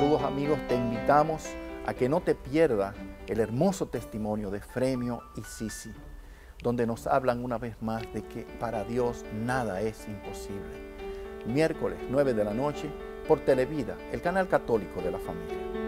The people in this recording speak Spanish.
Saludos amigos, te invitamos a que no te pierdas el hermoso testimonio de Fremio y Sisi, donde nos hablan una vez más de que para Dios nada es imposible. Miércoles 9 de la noche por Televida, el canal católico de la familia.